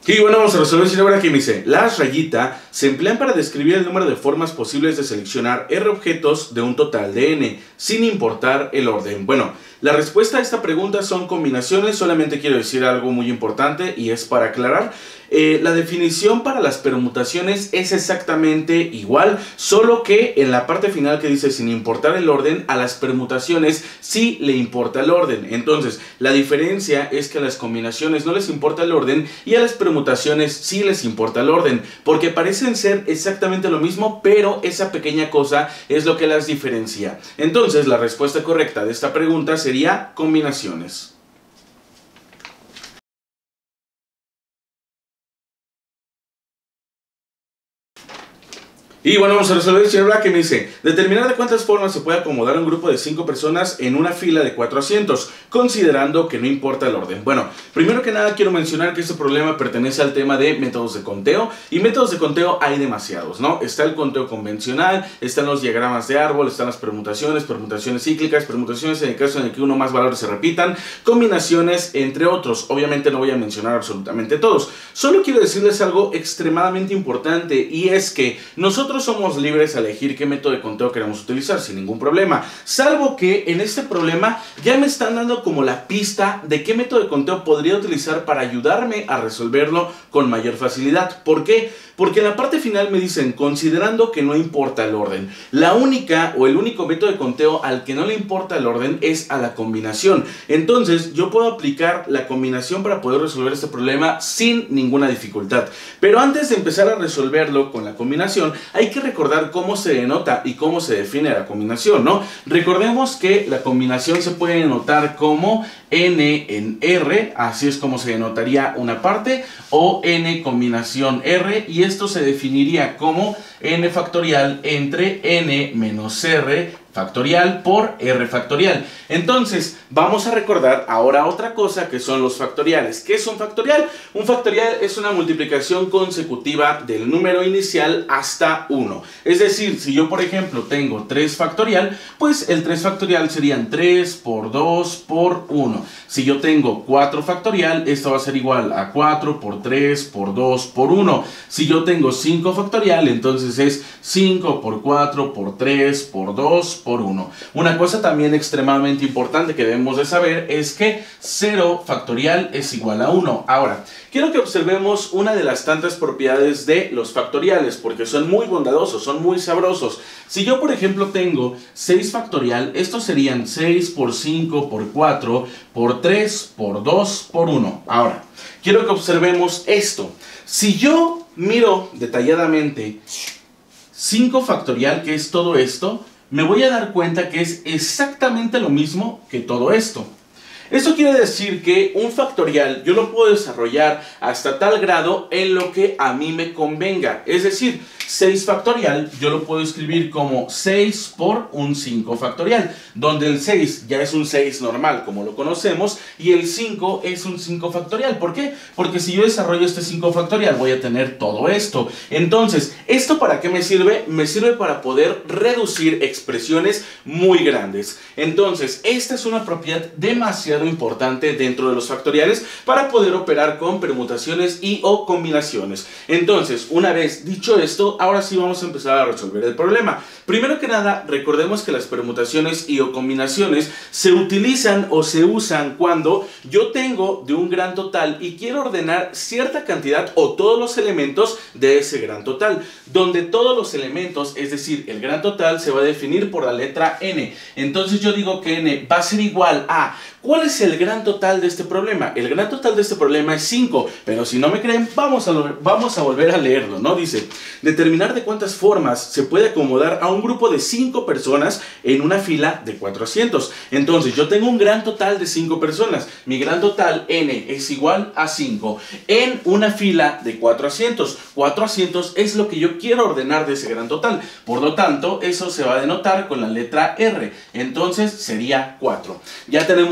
Y bueno, vamos a resolver si ahora que me dice, las rayita se emplean para describir el número de formas posibles de seleccionar R objetos de un total de N, sin importar el orden. Bueno, la respuesta a esta pregunta son combinaciones. Solamente quiero decir algo muy importante y es para aclarar. La definición para las permutaciones es exactamente igual, solo que en la parte final que dice sin importar el orden, a las permutaciones sí le importa el orden. Entonces, la diferencia es que a las combinaciones no les importa el orden y a las permutaciones sí les importa el orden, porque parecen ser exactamente lo mismo, pero esa pequeña cosa es lo que las diferencia. Entonces, la respuesta correcta de esta pregunta sería combinaciones. Y bueno, vamos a resolver el señor Black que me dice, determinar de cuántas formas se puede acomodar un grupo de 5 personas en una fila de 4 asientos, considerando que no importa el orden. Bueno, primero que nada quiero mencionar que este problema pertenece al tema de métodos de conteo, y métodos de conteo hay demasiados, ¿no? Está el conteo convencional, están los diagramas de árbol, están las permutaciones, permutaciones cíclicas, permutaciones en el caso en el que uno o más valores se repitan, combinaciones, entre otros. Obviamente no voy a mencionar absolutamente todos. Solo quiero decirles algo extremadamente importante, y es que nosotros somos libres a elegir qué método de conteo queremos utilizar sin ningún problema, salvo que en este problema ya me están dando como la pista de qué método de conteo podría utilizar para ayudarme a resolverlo con mayor facilidad. ¿Por qué? Porque en la parte final me dicen, considerando que no importa el orden. La única o el único método de conteo al que no le importa el orden es a la combinación. Entonces yo puedo aplicar la combinación para poder resolver este problema sin ninguna dificultad. Pero antes de empezar a resolverlo con la combinación, hay que recordar cómo se denota y cómo se define la combinación, ¿no? Recordemos que la combinación se puede denotar como N en R, así es como se denotaría una parte, o N combinación R, y esto se definiría como N factorial entre N menos R factorial por R factorial. Entonces, vamos a recordar ahora otra cosa que son los factoriales. ¿Qué es un factorial? Un factorial es una multiplicación consecutiva del número inicial hasta 1. Es decir, si yo por ejemplo tengo 3 factorial, pues el 3 factorial serían 3 por 2 por 1. Si yo tengo 4 factorial, esto va a ser igual a 4 por 3 por 2 por 1. Si yo tengo 5 factorial, entonces es 5 por 4 por 3 por 2 por 1. Una cosa también extremadamente importante que debemos de saber es que 0 factorial es igual a 1. Ahora, quiero que observemos una de las tantas propiedades de los factoriales, porque son muy bondadosos, son muy sabrosos. Si yo por ejemplo tengo 6 factorial, estos serían 6 por 5 por 4 por 3 por 2 por 1. Ahora, quiero que observemos esto. Si yo miro detalladamente 5 factorial, que es todo esto, me voy a dar cuenta que es exactamente lo mismo que todo esto. Esto quiere decir que un factorial yo lo puedo desarrollar hasta tal grado en lo que a mí me convenga. Es decir, 6 factorial yo lo puedo escribir como 6 por un 5 factorial, donde el 6 ya es un 6 normal como lo conocemos y el 5 es un 5 factorial. ¿Por qué? Porque si yo desarrollo este 5 factorial voy a tener todo esto. Entonces, ¿esto para qué me sirve? Me sirve para poder reducir expresiones muy grandes. Entonces, esta es una propiedad demasiado importante dentro de los factoriales para poder operar con permutaciones y o combinaciones. Entonces, una vez dicho esto, ahora sí vamos a empezar a resolver el problema. Primero que nada, recordemos que las permutaciones y o combinaciones se utilizan o se usan cuando yo tengo de un gran total y quiero ordenar cierta cantidad o todos los elementos de ese gran total, donde todos los elementos, es decir, el gran total se va a definir por la letra N. Entonces yo digo que N va a ser igual a... ¿Cuál es el gran total de este problema? El gran total de este problema es 5, pero si no me creen, vamos a volver a leerlo, ¿no? Dice, determinar de cuántas formas se puede acomodar a un grupo de 5 personas en una fila de 4 asientos. Entonces, yo tengo un gran total de 5 personas. Mi gran total, N, es igual a 5 en una fila de 4 asientos. 4 asientos es lo que yo quiero ordenar de ese gran total. Por lo tanto, eso se va a denotar con la letra R. Entonces, sería 4. Ya tenemos los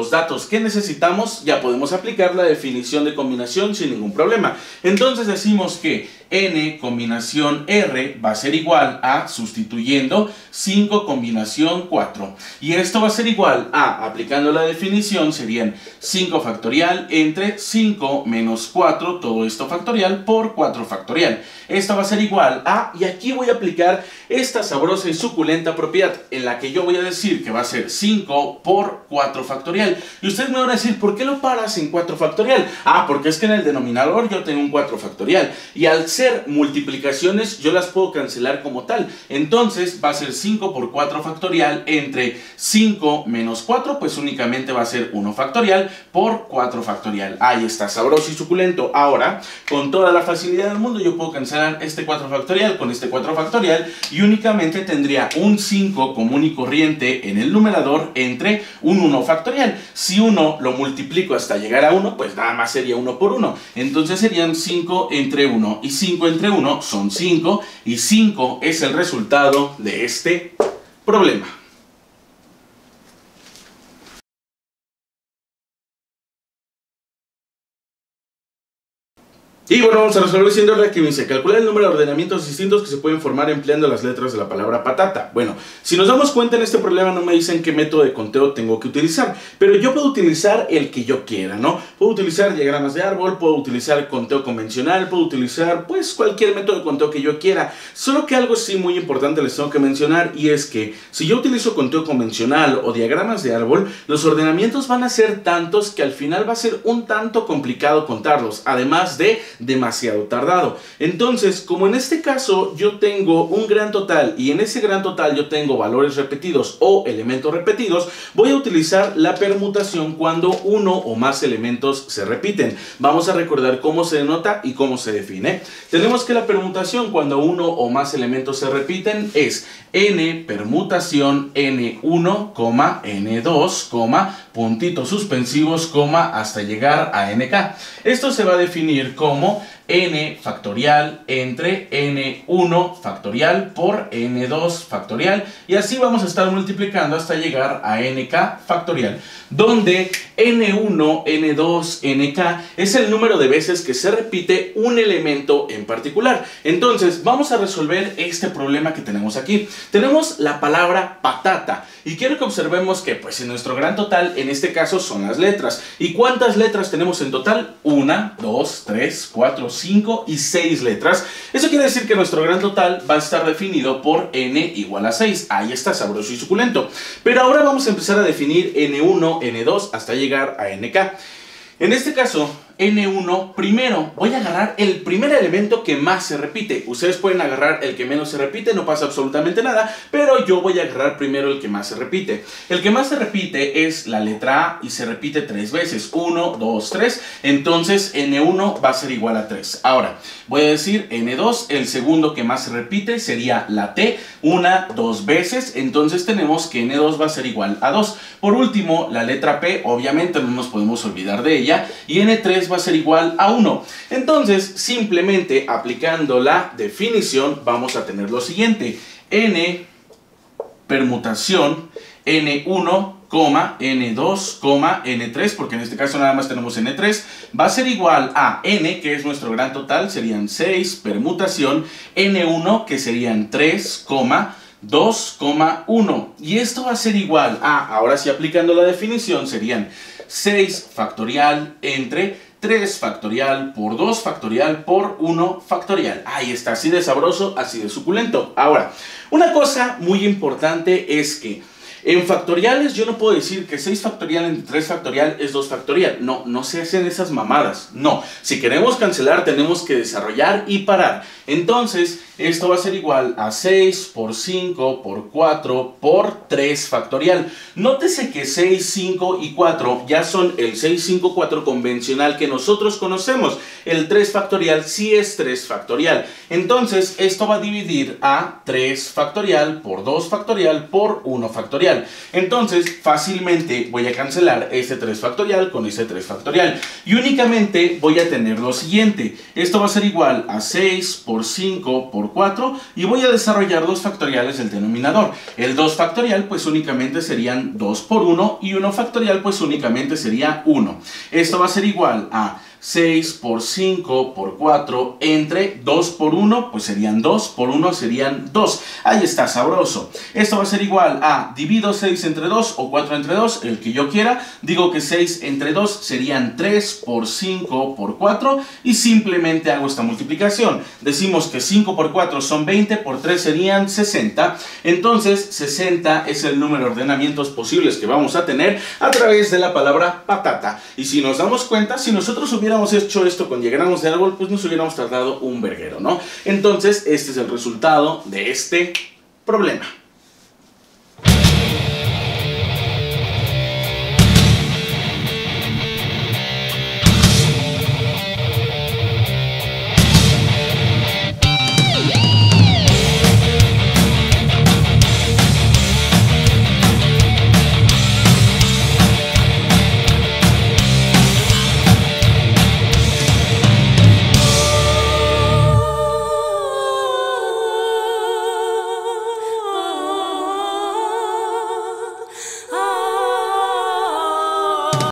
los datos que necesitamos, ya podemos aplicar la definición de combinación sin ningún problema. Entonces decimos que n combinación r va a ser igual a, sustituyendo, 5 combinación 4. Y esto va a ser igual a, aplicando la definición, serían 5 factorial entre 5 menos 4, todo esto factorial, por 4 factorial. Esto va a ser igual a, y aquí voy a aplicar esta sabrosa y suculenta propiedad, en la que yo voy a decir que va a ser 5 por 4 factorial. Y ustedes me van a decir, ¿por qué lo paras en 4 factorial? Ah, porque es que en el denominador yo tengo un 4 factorial. Y al ser multiplicaciones, yo las puedo cancelar como tal. Entonces va a ser 5 por 4 factorial entre 5 menos 4, pues únicamente va a ser 1 factorial por 4 factorial. Ahí está, sabroso y suculento. Ahora, con toda la facilidad del mundo, yo puedo cancelar este 4 factorial con este 4 factorial y únicamente tendría un 5 común y corriente en el numerador entre un 1 factorial. Si 1 lo multiplico hasta llegar a 1, pues nada más sería 1 por 1. Entonces serían 5 entre 1 y 5 entre 1 son 5 y 5 es el resultado de este problema. Y bueno, vamos a resolver siendo la que me dice calcular el número de ordenamientos distintos que se pueden formar empleando las letras de la palabra patata. Bueno, si nos damos cuenta en este problema no me dicen qué método de conteo tengo que utilizar, pero yo puedo utilizar el que yo quiera, ¿no? Puedo utilizar diagramas de árbol, puedo utilizar conteo convencional, puedo utilizar pues cualquier método de conteo que yo quiera. Solo que algo sí muy importante les tengo que mencionar, y es que si yo utilizo conteo convencional o diagramas de árbol, los ordenamientos van a ser tantos que al final va a ser un tanto complicado contarlos, además de demasiado tardado. Entonces, como en este caso yo tengo un gran total y en ese gran total yo tengo valores repetidos o elementos repetidos, voy a utilizar la permutación cuando uno o más elementos se repiten. Vamos a recordar cómo se denota y cómo se define. Tenemos que la permutación cuando uno o más elementos se repiten es n permutación n1, n2, puntitos suspensivos, hasta llegar a nk. Esto se va a definir como n factorial entre n1 factorial por n2 factorial, y así vamos a estar multiplicando hasta llegar a nk factorial, donde n1, n2, nk es el número de veces que se repite un elemento en particular. Entonces vamos a resolver este problema que tenemos aquí. Tenemos la palabra patata y quiero que observemos que pues en nuestro gran total en este caso son las letras. ¿Y cuántas letras tenemos en total? 1, 2, 3, 4, 5 y 6 letras. Eso quiere decir que nuestro gran total va a estar definido por n igual a 6. Ahí está, sabroso y suculento. Pero ahora vamos a empezar a definir n1, n2 hasta llegar a nk. En este caso, n1, primero voy a agarrar el primer elemento que más se repite. Ustedes pueden agarrar el que menos se repite, no pasa absolutamente nada, pero yo voy a agarrar primero el que más se repite. El que más se repite es la letra A y se repite 3 veces, 1, 2, 3, entonces n1 va a ser igual a 3. Ahora, voy a decir n2, el segundo que más se repite sería la T, 1, 2 veces, entonces tenemos que n2 va a ser igual a 2. Por último, la letra P, obviamente no nos podemos olvidar de ella, y n3 va a ser igual a 1. Entonces, simplemente aplicando la definición, vamos a tener lo siguiente: n permutación n1, n2, n3, porque en este caso nada más tenemos n3, va a ser igual a n, que es nuestro gran total, serían 6, permutación n1, que serían 3, 2, 1. Y esto va a ser igual a, ahora sí aplicando la definición, serían 6 factorial entre 3 factorial por 2 factorial por 1 factorial. Ahí está, así de sabroso, así de suculento. Ahora, una cosa muy importante es que en factoriales yo no puedo decir que 6 factorial entre 3 factorial es 2 factorial. No, no se hacen esas mamadas. No, si queremos cancelar tenemos que desarrollar y parar. Entonces, esto va a ser igual a 6 por 5 por 4 por 3 factorial. Nótese que 6, 5 y 4 ya son el 6, 5, 4 convencional que nosotros conocemos. El 3 factorial sí es 3 factorial. Entonces, esto va a dividir a 3 factorial por 2 factorial por 1 factorial. factorial. Entonces, fácilmente voy a cancelar este 3 factorial con este 3 factorial. Y únicamente voy a tener lo siguiente. Esto va a ser igual a 6 por 5 por 4. Y voy a desarrollar los factoriales del denominador. El 2 factorial pues únicamente serían 2 por 1. Y 1 factorial pues únicamente sería 1. Esto va a ser igual a 6 por 5 por 4 entre 2 por 1, pues serían 2 por 1 serían 2. Ahí está, sabroso. Esto va a ser igual a, divido 6 entre 2 o 4 entre 2, el que yo quiera. Digo que 6 entre 2 serían 3 por 5 por 4 y simplemente hago esta multiplicación. Decimos que 5 por 4 son 20, por 3 serían 60. Entonces 60 es el número de ordenamientos posibles que vamos a tener a través de la palabra patata. Y si nos damos cuenta, si nosotros hubiéramos hecho esto con diagramas de árbol, pues nos hubiéramos tardado un verguero, ¿no? Entonces, este es el resultado de este problema.